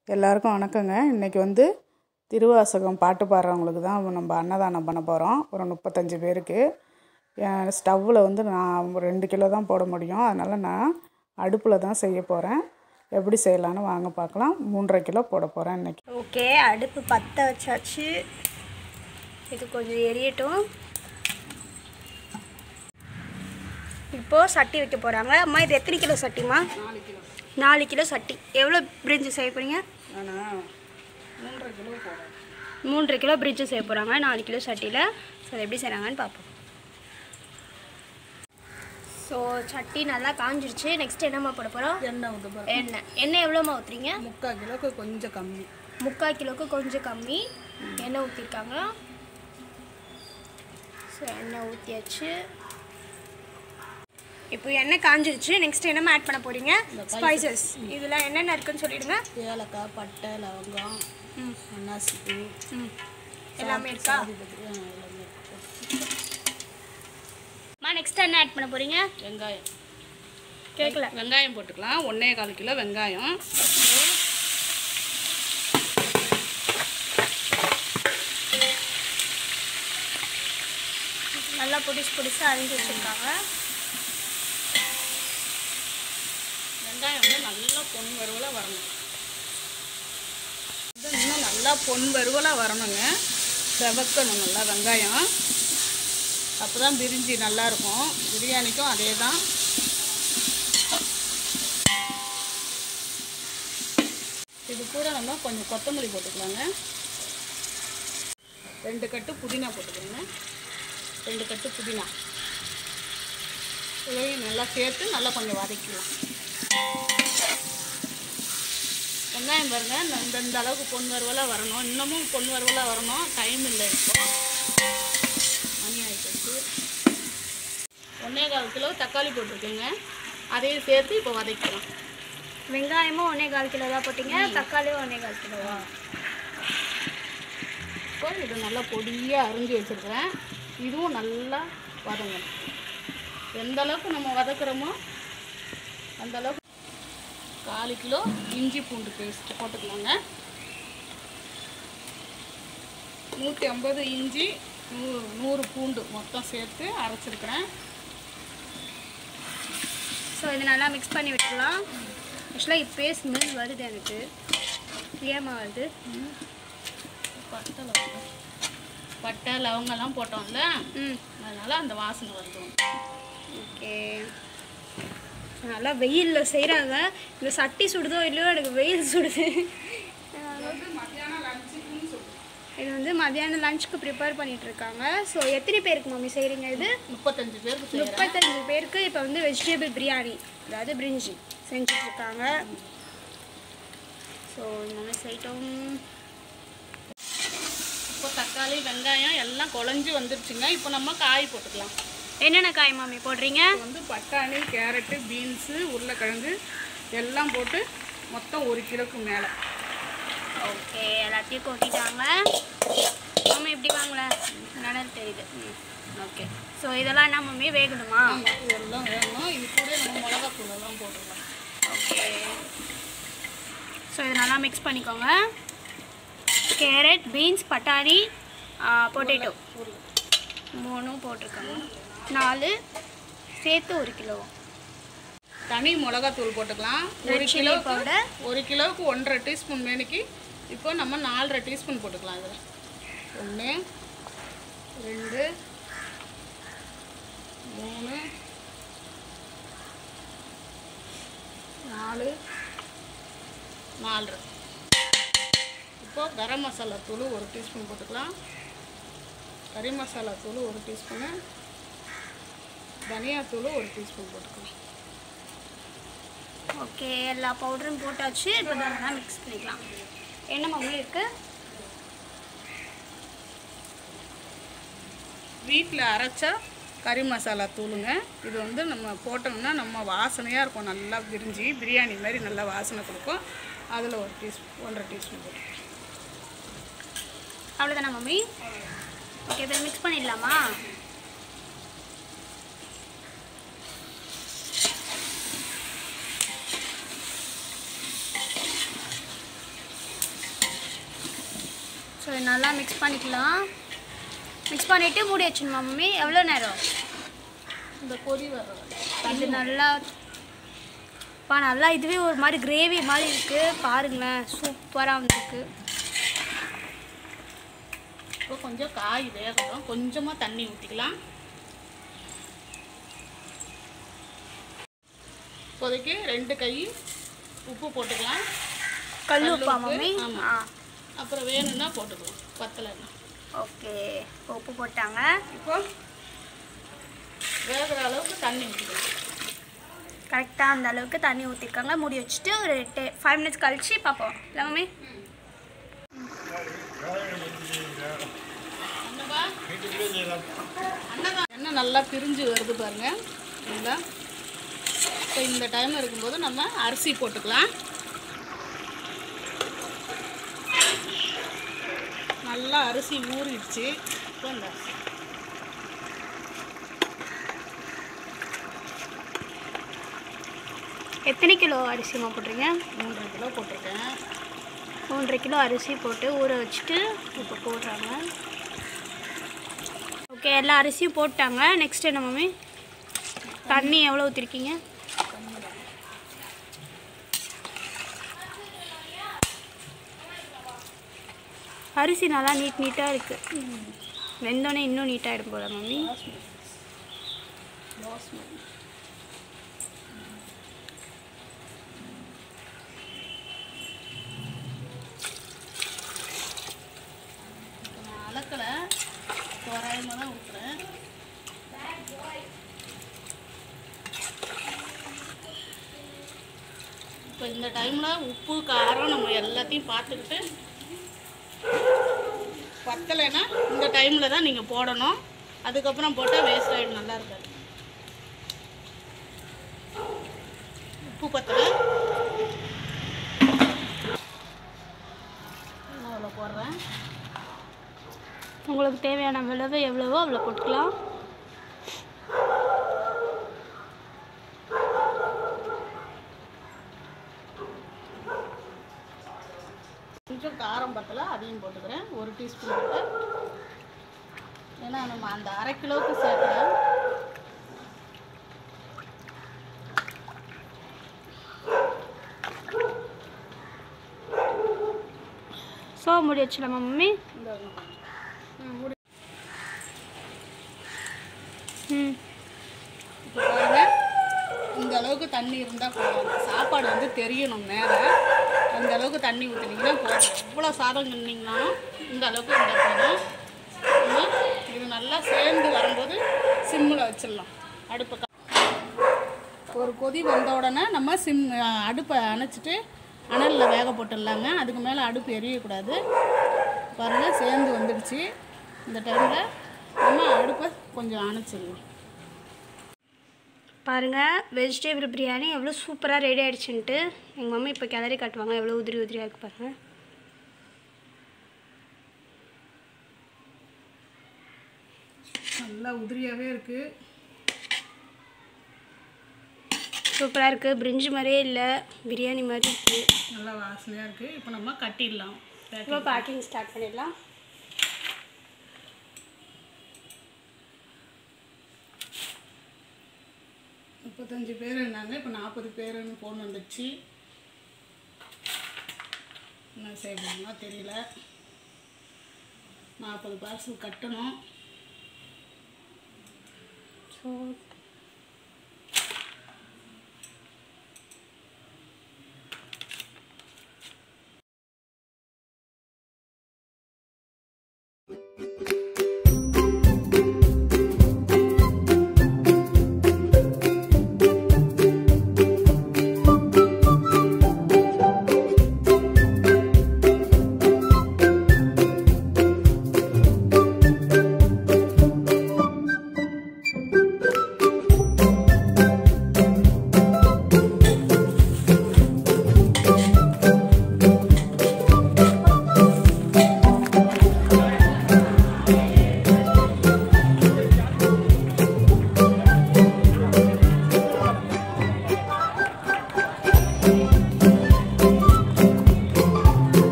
எல்லாருக்கும் வணக்கங்க. இன்றைக்கி வந்து திருவாசகம் பாட்டு பாடுறவங்களுக்கு தான் நம்ம அன்னதானம் பண்ண போகிறோம். ஒரு 35 பேருக்கு. ஸ்டவ்வில் வந்து நான் 2 கிலோ தான் போட முடியும். அதனால் நான் அடுப்பில் தான் செய்ய போகிறேன். எப்படி செய்யலான்னு வாங்க பார்க்கலாம். 3.5 கிலோ போட போகிறேன் இன்றைக்கி. ஓகே, அடுப்பு பற்ற வச்சாச்சு. இது கொஞ்சம் எரியட்டும். இப்போது சட்டி வைக்க போகிறாங்க. அம்மா இது எத்தனை கிலோ சட்டிம்மா? 4 கிலோ. 4 கிலோ சட்டி. எவ்வளோ பிரிட்ஜு செய்ய போகிறீங்க? நான் 3.5 கிலோ போடுறேன். 3.5 கிலோ பிரிட்ஜு செய்ய போகிறாங்க 4 கிலோ சட்டியில். ஸோ எப்படி செய்கிறாங்கன்னு பார்ப்போம். ஸோ சட்டி நல்லா காஞ்சிருச்சு. நெக்ஸ்ட் என்னம்மா போட போகிறோம்? எண்ணெய் ஊற்ற எண்ணெய் எவ்வளோம்மா ஊற்றுறீங்க? 3/4 கிலோக்கு கொஞ்சம் கம்மி. 3/4 கிலோவுக்கு கொஞ்சம் கம்மி எண்ணெய் ஊற்றிருக்காங்க. ஸோ எண்ணெய் ஊற்றியாச்சு. இப்போ எண்ணெய் காஞ்சிருச்சு. நெக்ஸ்ட் என்னம்மா ஆட் பண்ண போகிறீங்க? ஸ்பைசஸ். இதில் என்னென்ன இருக்குன்னு சொல்லிவிடுங்க. ஏலக்காய், பட்டை, லவங்கம், அன்னாசிப்பூ எல்லாமே இருக்கா? அம்மா நெக்ஸ்ட் என்ன ஆட் பண்ண போகிறீங்க? வெங்காயம். கேட்கல. வெங்காயம் போட்டுக்கலாம். 1.25 கிலோ வெங்காயம். நல்லா பொடிசாக அரிஞ்சு வச்சுருக்காங்க. வெங்காயம் வந்து நல்லா பொன் வறுவலாக வரணும். இன்னும் நல்லா பொன் வறுவலாக வரணுங்க. செவக்கணும் நல்லா வெங்காயம். அப்போ தான் பிரிஞ்சி நல்லாயிருக்கும். பிரியாணிக்கும் அதே தான். இது கூட நம்ம கொஞ்சம் கொத்தமல்லி போட்டுக்கலாங்க. 2 கட்டு புதினா போட்டுக்கோங்க. 2 கட்டு புதினா இதையும் நல்லா சேர்த்து நல்லா கொஞ்சம் வதக்கலாம். வெங்காயம் பாருங்கள், இந்த அளவுக்கு பொன் வறுவலாக வரணும். இன்னமும் பொன் வறுவலாக வரணும். டைம் இல்லை. இப்போ மணி ஆகிடுச்சு. 1.25 கிலோ தக்காளி போட்டிருக்கேங்க. அதையும் சேர்த்து இப்போ வதக்கலாம். வெங்காயமும் 1.25 கிலோ தான் போட்டிங்க. தக்காளியும் 1.25 கிலோவா? இப்போ இது நல்லா பொடியாக அரிஞ்சு வச்சுருக்கிறேன். இதுவும் நல்லா வதங்கணும். எந்த அளவுக்கு நம்ம வதக்குறோமோ அந்த அளவுக்கு. 1/4 கிலோ இஞ்சி பூண்டு பேஸ்ட் போட்டுக்கலாங்க. 150 இஞ்சி, 100 பூண்டு மொத்தம் சேர்த்து அரைச்சிருக்கிறேன். ஸோ இது நல்லா மிக்ஸ் பண்ணி விட்டுக்கலாம். ஆக்சுவலாக இப்போயே ஸ்மெல் வருது எனக்கு. ஏமா வருது? பட்டை லவங்கெல்லாம் போட்டோம்ல, அதனால் அந்த வாசனை வருது. ஓகே, நல்லா வெயிலில் செய்கிறாங்க. இந்த சட்டி சுடுதோ இல்லையோ எனக்கு வெயில் சுடுது. இது வந்து மத்தியானம் லஞ்சுக்கு ப்ரிப்பேர் பண்ணிகிட்ருக்காங்க. ஸோ எத்தனை பேருக்கு மம்மி செய்கிறீங்க இது? 35 பேருக்கு. 35 பேருக்கு இப்போ வந்து வெஜிடபிள் பிரியாணி, அதாவது பிரிஞ்சி செஞ்சிட்ருக்காங்க. ஸோ நம்ம செய்யட்டும். இப்போ தக்காளி வெங்காயம் எல்லாம் குழஞ்சி வந்துருச்சுங்க. இப்போ நம்ம காய் போட்டுக்கலாம். என்னென்ன காய் மாமி போடுறீங்க? வந்து பட்டாணி, கேரட்டு, பீன்ஸு, உருளைக்கிழங்கு எல்லாம் போட்டு மொத்தம் 1 கிலோக்கு மேலே. ஓகே, எல்லாத்தையும் கொட்டிட்டாங்க. மாமி எப்படி வாங்களேன் நடந்து தெரியுது. ஓகே, ஸோ இதெல்லாம் என்ன மம்மி வேகணுமா? இதெல்லாம் வேணும். இது கூட நம்ம மிளகாத்தூள் எல்லாம் போட்டுக்கலாம். ஓகே, ஸோ இதை நல்லா மிக்ஸ் பண்ணிக்கோங்க. கேரட், பீன்ஸ், பட்டாணி, பொட்டேட்டோ 3 போட்டிருக்காங்க. 4 சேர்த்து 1 கிலோ. தனி மிளகாத்தூள் போட்டுக்கலாம். 1 கிலோவுக்கு 1.5 டீஸ்பூன் மேனிக்கு. இப்போ நம்ம 4.5 டீஸ்பூன் போட்டுக்கலாம். இதில் 1 2 3 4 4. இப்போ கரம் மசாலா தூள் 1 டீஸ்பூன் போட்டுக்கலாம். கறி மசாலா தூள் 1 டீஸ்பூனு. தனியாத்தூள் 1 டீஸ்பூன் போட்டுக்கலாம். ஓகே, எல்லா பவுடரும் போட்டாச்சு. இப்போ தான் மிக்ஸ் பண்ணிக்கலாம். என்ன மம்மி இருக்குது? வீட்டில் அரைச்ச கறி மசாலா தூளுங்க. இது வந்து நம்ம போட்டோம்னா நம்ம வாசனையாக இருக்கும். நல்லா பிரிஞ்சி பிரியாணி மாதிரி நல்லா வாசனை கொடுக்கும். அதில் 1.5 டீஸ்பூன் போட்டுக்கலாம். அவ்வளோதானே மம்மி? ஓகே, இதை மிக்ஸ் பண்ணிடலாமா? நல்லா மிக்ஸ் பண்ணிக்கலாம். மிக்ஸ் பண்ணிவிட்டு மூடி வச்சுணுமா மம்மி? எவ்வளோ நேரம்? இந்த கொதி வர்றது இது நல்லா இதுவே ஒரு மாதிரி கிரேவி மாதிரி இருக்குது பாருங்களேன். சூப்பராக வந்துருக்கு. இப்போ கொஞ்சம் காய் வேகணும். கொஞ்சமாக தண்ணி ஊற்றிக்கலாம். இப்போதைக்கு 2 கை உப்பு போட்டுக்கலாம். கல் உப்பா மம்மி? ஆமாம். அப்புறம் வேணும்னா போட்டுக்கலாம், பத்தலைன்னா. ஓகே, உப்பு போட்டாங்க. இப்போ வேகிற அளவுக்கு தண்ணி ஊற்றிக்கலாம். கரெக்டாக அந்த அளவுக்கு தண்ணி ஊற்றிருக்காங்க. மூடி வச்சுட்டு ஒரு 5 மினிட்ஸ் கழிச்சு பார்ப்போம். இல்லை மம்மி? எண்ணெய் நல்லா பிரிஞ்சு வருது பாருங்க. இல்லைங்களா? இப்போ இந்த டைம் இருக்கும்போது நம்ம அரிசி போட்டுக்கலாம். நல்லா அரிசி ஊறிடுச்சு. இப்போ இந்த அரிசி எத்தனை கிலோ அரிசிமா போட்டிருங்க? 3.5 கிலோ போட்டிருக்கேன். 3.5 கிலோ அரிசி போட்டு ஊற வச்சுட்டு இப்போ போடுறாங்க. ஓகே, எல்லா அரிசியும் போட்டாங்க. நெக்ஸ்ட் என்ன மம்மி? தண்ணி எவ்வளோ ஊற்றிருக்கீங்க? அரிசி நல்லா நீட்டாக இருக்குது. வெந்தோடனே இன்னும் நீட்டாகிடும் போல மம்மி. அளக்கலை, தோராயமாக தான் ஊற்றுறேன். இப்போ இந்த டைமில் உப்பு காரம் நம்ம எல்லாத்தையும் பார்த்துக்கிட்டு, பத்தலைன்னா இந்த டைமில் தான் நீங்கள் போடணும். அதுக்கப்புறம் போட்டால் வேஸ்ட் ஆகிடும், நல்லா இருக்காது. உப்பு பத்தலை, அவ்வளோ போடுறேன். உங்களுக்கு தேவையான அளவு எவ்வளவோ அவ்வளோ போட்டுக்கலாம். கொஞ்சம் காரம் பத்தலை, அதையும் போட்டுக்கிறேன். 1 டீஸ்பூன் போட்டு, ஏன்னா நம்ம அந்த 1/2 கிலோவுக்கு சேர்க்குறேன். ஸோ மூடி வச்சுலாமா மம்மி? இப்போ பாருங்க, இந்த அளவுக்கு தண்ணி இருந்தால் போதும். சாப்பாடு வந்து தெரியணும் மேலே. அந்த அளவுக்கு தண்ணி ஊற்றினீங்கன்னா போதும். எவ்வளோ சாதம் கிண்டிங்கனாலும் இந்த அளவுக்கு இருந்தால் போதும். இது நல்லா சேர்ந்து வரும்போது சிம்மில் வச்சிடலாம். அடுப்பை ஒரு கொதி வந்த உடனே நம்ம அடுப்பை அணைச்சிட்டு அனலில் வேக போட்டுடலாங்க. அதுக்கு மேலே அடுப்பு எரியக்கூடாது. பாருங்கள், சேர்ந்து வந்துடுச்சு. இந்த டைமில் நம்ம அடுப்பை கொஞ்சம் அணைச்சிடலாம். பாருங்கள், வெஜிடேபிள் பிரியாணி எவ்வளோ சூப்பராக ரெடி ஆகிடுச்சுன்ட்டு எங்கள் மம்மி இப்போ கிளறி காட்டுவாங்க. எவ்வளோ உதிரியாக இருக்குது பாருங்கள். நல்லா உதிரியாகவே இருக்குது. சூப்பராக இருக்குது. பிரிஞ்சு மாதிரியே இல்லை, பிரியாணி மாதிரி இருக்குது. நல்லா வாசனையாக இருக்குது. இப்போ நம்ம கட்டிடலாம். இப்போ பேக்கிங் ஸ்டார்ட் பண்ணிடலாம். முப்பத்தஞ்சு பேர் இருந்தாங்க, இப்போ 40 பேருன்னு ஃபோன் வந்துடுச்சு. என்ன செய்யணும்னா தெரியல. 40 பார்சல் கட்டணும். ஸோ